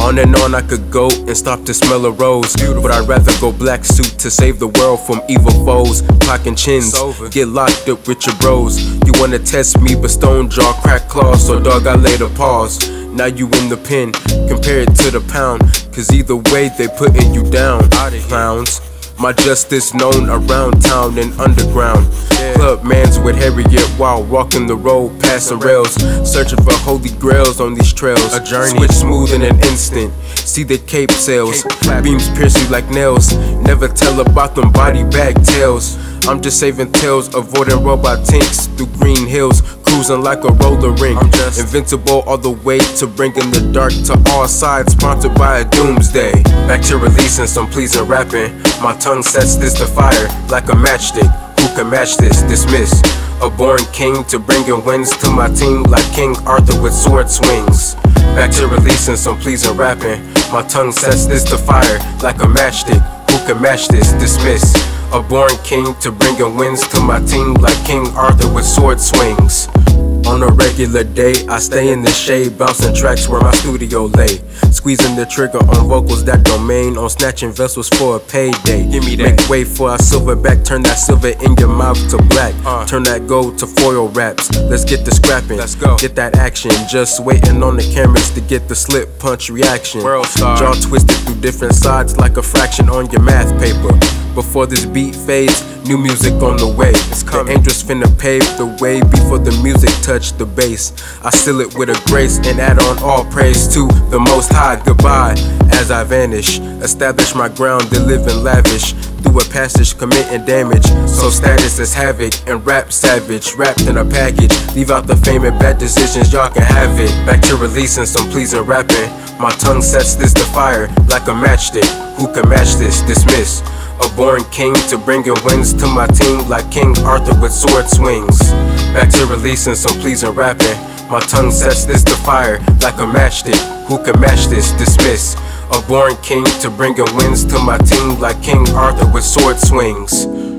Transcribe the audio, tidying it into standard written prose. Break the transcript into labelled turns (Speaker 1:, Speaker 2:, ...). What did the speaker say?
Speaker 1: On and on I could go and stop to smell a rose, but I'd rather go black suit to save the world from evil foes. Pockin' chins, get locked up with your bros. You wanna test me but stone jaw, crack claws, so dog I laid a pause. Now you in the pen, compare it to the pound, cause either way they putting you down, clowns. My justice known around town and underground. Club mans with Harriet while walking the road past the rails, searching for holy grails on these trails. A journey switch smooth in an instant. See the cape sails, beams pierce you like nails. Never tell about them body bag tales. I'm just saving tails, avoiding robot tinks through green hills, cruising like a roller rink. I'm just invincible all the way to bringing the dark to all sides, sponsored by a doomsday. Back to releasing some pleasing rapping. My tongue sets this to fire like a matchstick. Who can match this? Dismiss. A born king to bringing wins to my team like King Arthur with sword swings. Back to releasing some pleasing rapping. My tongue sets this to fire like a matchstick. Who can match this? Dismiss. A born king to bringing wins to my team like King Arthur with sword swings. On a regular day, I stay in the shade, bouncing tracks where my studio lay. Squeezing the trigger on vocals that domain, on snatching vessels for a payday. Give me that. Make way for a silverback, turn that silver in your mouth to black. Turn that gold to foil raps. Let's get the scrapping. Let's go. Get that action. Just waiting on the cameras to get the slip punch reaction. World star. Jaw twisted through different sides like a fraction on your math paper. Before this beat fades, new music on the way. The angels finna pave the way before the music touch the bass. I seal it with a grace and add on all praise to the Most High. Goodbye as I vanish. Establish my ground, then live in lavish. Through a passage committing damage. So status is havoc and rap savage. Wrapped in a package. Leave out the fame and bad decisions, y'all can have it. Back to releasing some pleasing rapping. My tongue sets this to fire like a matchstick. Who can match this? Dismiss. A born king to bringing wins to my team like King Arthur with sword swings. Back to releasing some pleasing rapping. My tongue sets this to fire like a matchstick. Who can match this? Dismiss. A born king to bringing wins to my team like King Arthur with sword swings.